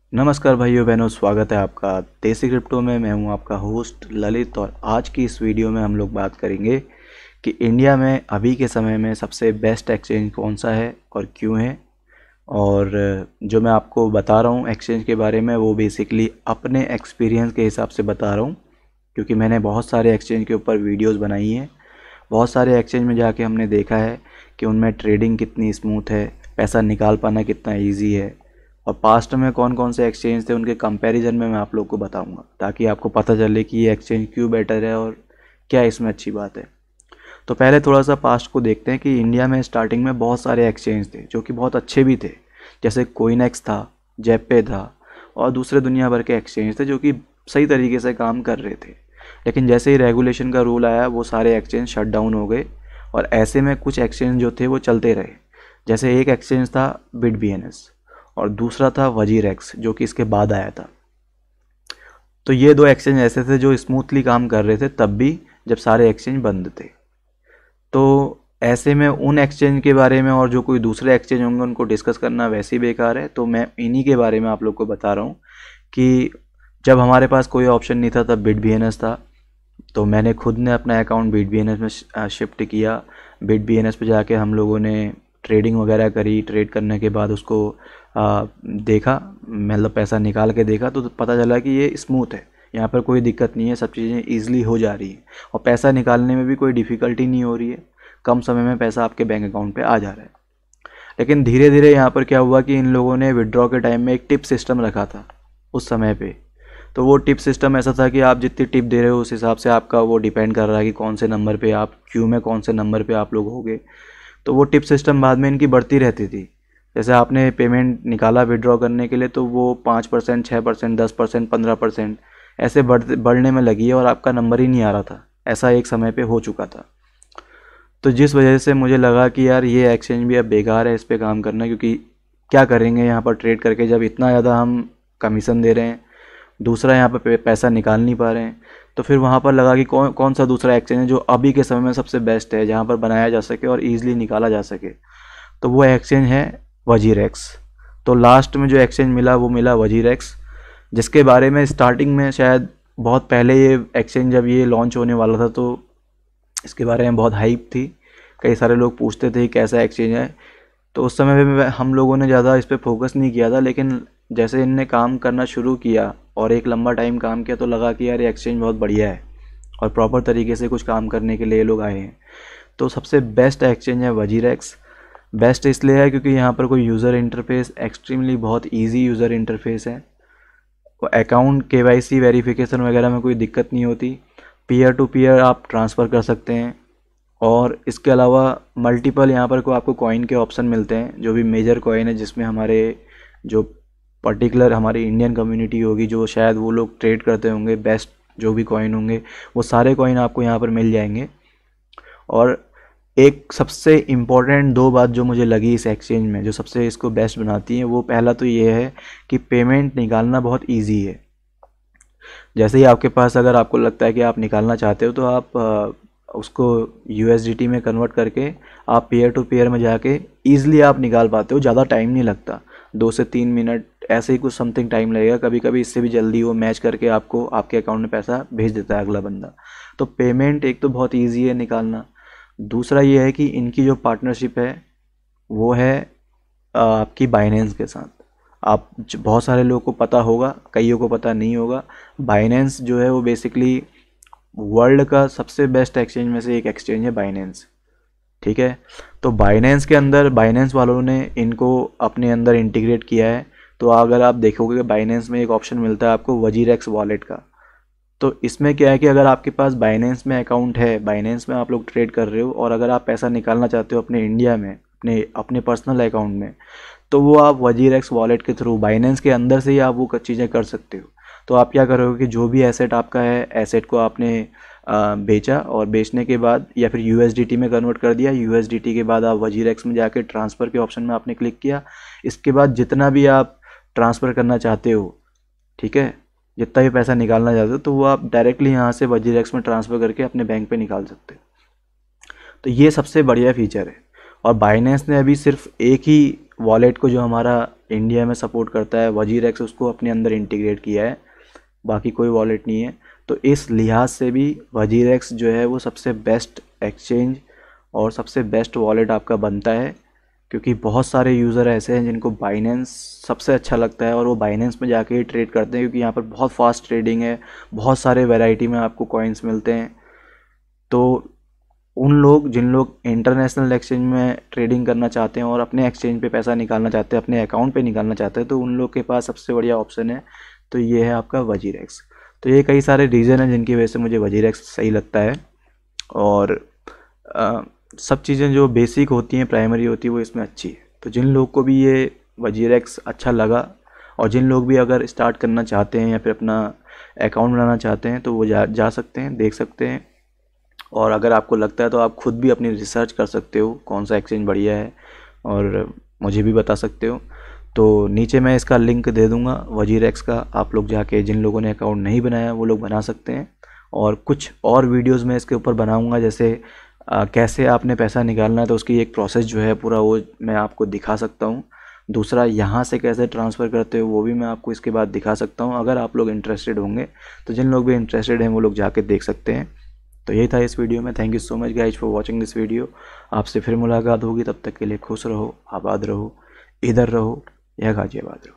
नमस्कार भाइयों बहनों, स्वागत है आपका देसी क्रिप्टो में। मैं हूं आपका होस्ट ललित और आज की इस वीडियो में हम लोग बात करेंगे कि इंडिया में अभी के समय में सबसे बेस्ट एक्सचेंज कौन सा है और क्यों है। और जो मैं आपको बता रहा हूं एक्सचेंज के बारे में, वो बेसिकली अपने एक्सपीरियंस के हिसाब से बता रहा हूं, क्योंकि मैंने बहुत सारे एक्सचेंज के ऊपर वीडियोज़ बनाई हैं। बहुत सारे एक्सचेंज में जाके हमने देखा है कि उनमें ट्रेडिंग कितनी स्मूथ है, पैसा निकाल पाना कितना ईजी है, और पास्ट में कौन कौन से एक्सचेंज थे उनके कंपैरिजन में मैं आप लोग को बताऊंगा, ताकि आपको पता चले कि ये एक्सचेंज क्यों बेटर है और क्या इसमें अच्छी बात है। तो पहले थोड़ा सा पास्ट को देखते हैं कि इंडिया में स्टार्टिंग में बहुत सारे एक्सचेंज थे जो कि बहुत अच्छे भी थे। जैसे कोइनेक्स था, जेपे था और दूसरे दुनिया भर के एक्सचेंज थे जो कि सही तरीके से काम कर रहे थे। लेकिन जैसे ही रेगुलेशन का रूल आया, वो सारे एक्सचेंज शट डाउन हो गए और ऐसे में कुछ एक्सचेंज जो थे वो चलते रहे। जैसे एक एक्सचेंज था BitBNS और दूसरा था वजीरेक्स जो कि इसके बाद आया था। तो ये दो एक्सचेंज ऐसे थे जो स्मूथली काम कर रहे थे तब भी, जब सारे एक्सचेंज बंद थे। तो ऐसे में उन एक्सचेंज के बारे में और जो कोई दूसरे एक्सचेंज होंगे उनको डिस्कस करना वैसे ही बेकार है। तो मैं इन्हीं के बारे में आप लोग को बता रहा हूँ कि जब हमारे पास कोई ऑप्शन नहीं था तब BitBNS था। तो मैंने खुद ने अपना अकाउंट BitBNS में शिफ्ट किया। BitBNS पे जाके हम लोगों ने ट्रेडिंग वगैरह करी। ट्रेड करने के बाद उसको देखा, मतलब पैसा निकाल के देखा तो पता चला कि ये स्मूथ है, यहाँ पर कोई दिक्कत नहीं है, सब चीज़ें ईजिली हो जा रही हैं और पैसा निकालने में भी कोई डिफ़िकल्टी नहीं हो रही है। कम समय में पैसा आपके बैंक अकाउंट पे आ जा रहा है। लेकिन धीरे धीरे यहाँ पर क्या हुआ कि इन लोगों ने विड्रॉ के टाइम में एक टिप सिस्टम रखा था उस समय पे। तो वो टिप सिस्टम ऐसा था कि आप जितनी टिप दे रहे हो उस हिसाब से आपका वो डिपेंड कर रहा है कि कौन से नंबर पे आप क्यू में कौन से नंबर पे आप लोग होगे। तो वो टिप सिस्टम बाद में इनकी बढ़ती रहती थी। जैसे आपने पेमेंट निकाला विड्रॉ करने के लिए तो वो 5%, 6%, 10%, 15% ऐसे बढ़ने में लगी है और आपका नंबर ही नहीं आ रहा था। ऐसा एक समय पे हो चुका था। तो जिस वजह से मुझे लगा कि यार ये एक्सचेंज भी अब बेकार है इस पर काम करना, क्योंकि क्या करेंगे यहाँ पर ट्रेड करके जब इतना ज़्यादा हम कमीशन दे रहे हैं, दूसरा यहाँ पर पैसा निकाल नहीं पा रहे हैं। तो फिर वहाँ पर लगा कि कौन कौन सा दूसरा एक्सचेंज है जो अभी के समय में सबसे बेस्ट है, जहाँ पर बनाया जा सके और ईजिली निकाला जा सके। तो वो एक्सचेंज है वजीरेक्स। तो लास्ट में जो एक्सचेंज मिला वो मिला वजीरेक्स, जिसके बारे में स्टार्टिंग में शायद बहुत पहले ये एक्सचेंज जब ये लॉन्च होने वाला था तो इसके बारे में बहुत हाइप थी। कई सारे लोग पूछते थे कैसा एक्सचेंज है। तो उस समय पे हम लोगों ने ज़्यादा इस पर फोकस नहीं किया था, लेकिन जैसे इनने काम करना शुरू किया और एक लंबा टाइम काम किया तो लगा कि यार ये एक्सचेंज बहुत बढ़िया है और प्रॉपर तरीके से कुछ काम करने के लिए लोग आए हैं। तो सबसे बेस्ट एक्सचेंज है वजीरेक्स। बेस्ट इसलिए है क्योंकि यहाँ पर कोई यूज़र इंटरफेस एक्सट्रीमली बहुत इजी यूज़र इंटरफेस है। अकाउंट KYC वेरिफिकेशन वगैरह में कोई दिक्कत नहीं होती। पीयर टू पीयर आप ट्रांसफ़र कर सकते हैं और इसके अलावा मल्टीपल यहाँ पर को आपको कॉइन के ऑप्शन मिलते हैं। जो भी मेजर कॉइन है जिसमें हमारे जो पर्टिकुलर हमारी इंडियन कम्युनिटी होगी, जो शायद वो लोग ट्रेड करते होंगे, बेस्ट जो भी कॉइन होंगे वो सारे कॉइन आपको यहाँ पर मिल जाएंगे। और एक सबसे इम्पॉर्टेंट दो बात जो मुझे लगी इस एक्सचेंज में, जो सबसे इसको बेस्ट बनाती है, वो पहला तो ये है कि पेमेंट निकालना बहुत ईजी है। जैसे ही आपके पास अगर आपको लगता है कि आप निकालना चाहते हो तो आप उसको USDT में कन्वर्ट करके आप पीयर टू पीयर में जाके ईज़िली आप निकाल पाते हो। ज़्यादा टाइम नहीं लगता, 2 से 3 मिनट ऐसे ही कुछ समथिंग टाइम लगेगा। कभी कभी इससे भी जल्दी वो मैच करके आपको आपके अकाउंट में पैसा भेज देता है अगला बंदा। तो पेमेंट एक तो बहुत ईजी है निकालना। दूसरा ये है कि इनकी जो पार्टनरशिप है वो है आपकी बाइनेंस के साथ। आप बहुत सारे लोगों को पता होगा, कईयों को पता नहीं होगा। बाइनेंस जो है वो बेसिकली वर्ल्ड का सबसे बेस्ट एक्सचेंज में से एक एक्सचेंज है बाइनेंस, ठीक है। तो बाइनेंस के अंदर बाइनेंस वालों ने इनको अपने अंदर इंटीग्रेट किया है। तो अगर आप देखोगे कि बाइनेंस में एक ऑप्शन मिलता है आपको वजीरेक्स वॉलेट का। तो इसमें क्या है कि अगर आपके पास बाइनेंस में अकाउंट है, बाइनेंस में आप लोग ट्रेड कर रहे हो और अगर आप पैसा निकालना चाहते हो अपने इंडिया में अपने अपने पर्सनल अकाउंट में, तो वो आप वजीरेक्स वॉलेट के थ्रू बाइनेंस के अंदर से ही आप वो चीज़ें कर सकते हो। तो आप क्या करोगे कि जो भी एसेट आपका है, एसेट को आपने बेचा और बेचने के बाद या फिर USDT में कन्वर्ट कर दिया। USDT के बाद आप वजीरेक्स में जाके ट्रांसफ़र के ऑप्शन में आपने क्लिक किया। इसके बाद जितना भी आप ट्रांसफ़र करना चाहते हो, ठीक है, जितना भी पैसा निकालना चाहते हो तो वो आप डायरेक्टली यहाँ से वजीरेक्स में ट्रांसफ़र करके अपने बैंक पे निकाल सकते हो। तो ये सबसे बढ़िया फीचर है। और बाइनेंस ने अभी सिर्फ एक ही वॉलेट को जो हमारा इंडिया में सपोर्ट करता है वजीरेक्स, उसको अपने अंदर इंटीग्रेट किया है, बाकी कोई वॉलेट नहीं है। तो इस लिहाज से भी वजीरेक्स जो है वो सबसे बेस्ट एक्सचेंज और सबसे बेस्ट वॉलेट आपका बनता है, क्योंकि बहुत सारे यूज़र ऐसे हैं जिनको बाइनेंस सबसे अच्छा लगता है और वो बाइनेंस में जाके ही ट्रेड करते हैं, क्योंकि यहाँ पर बहुत फास्ट ट्रेडिंग है, बहुत सारे वैरायटी में आपको कॉइन्स मिलते हैं। तो उन लोग जिन लोग इंटरनेशनल एक्सचेंज में ट्रेडिंग करना चाहते हैं और अपने एक्सचेंज पे पैसा निकालना चाहते हैं, अपने अकाउंट पे निकालना चाहते हैं, तो उन लोग के पास सबसे बढ़िया ऑप्शन है तो ये है आपका वजीरेक्स। तो ये कई सारे रीज़न हैं जिनकी वजह से मुझे वजीरेक्स सही लगता है। और सब चीज़ें जो बेसिक होती हैं, प्राइमरी होती है, वो इसमें अच्छी है। तो जिन लोग को भी ये वजीरेक्स अच्छा लगा और जिन लोग भी अगर स्टार्ट करना चाहते हैं या फिर अपना अकाउंट बनाना चाहते हैं तो वो जा सकते हैं, देख सकते हैं। और अगर आपको लगता है तो आप खुद भी अपनी रिसर्च कर सकते हो कौन सा एक्सचेंज बढ़िया है, और मुझे भी बता सकते हो। तो नीचे मैं इसका लिंक दे दूंगा वजीरेक्स का, आप लोग जाके जिन लोगों ने अकाउंट नहीं बनाया वो लोग बना सकते हैं। और कुछ और वीडियोस मैं इसके ऊपर बनाऊंगा, जैसे कैसे आपने पैसा निकालना है तो उसकी एक प्रोसेस जो है पूरा वो मैं आपको दिखा सकता हूँ। दूसरा, यहाँ से कैसे ट्रांसफ़र करते हो वो भी मैं आपको इसके बाद दिखा सकता हूँ, अगर आप लोग इंटरेस्टेड होंगे। तो जिन लोग भी इंटरेस्टेड हैं वो लोग जाके देख सकते हैं। तो यही था इस वीडियो में। Thank you so much guys for watching this video. आपसे फिर मुलाकात होगी, तब तक के लिए खुश रहो, आबाद रहो, इधर रहो या गाजियाबाद रहो।